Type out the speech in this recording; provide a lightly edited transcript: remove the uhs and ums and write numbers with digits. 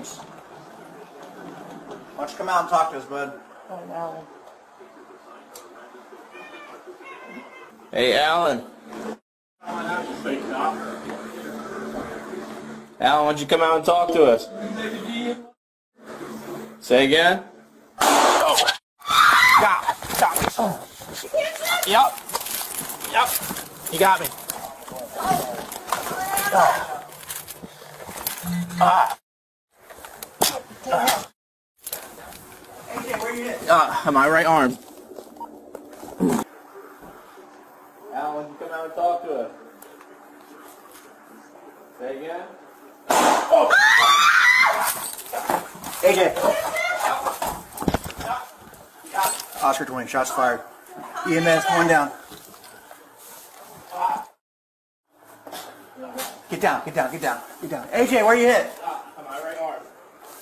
James. Why don't you come out and talk to us, bud? Alan. Hey, Alan. Alan, why don't you come out and talk to us? Say again? Oh. Got me. Oh. Yep. Yep. You got me. Oh. AJ, where you hit? On my right arm. Alan, why don't you come out and talk to us? Say again? Oh. AJ. Oscar 20, shots fired. EMS going down. Get down, get down, get down, get down. AJ, where you hit?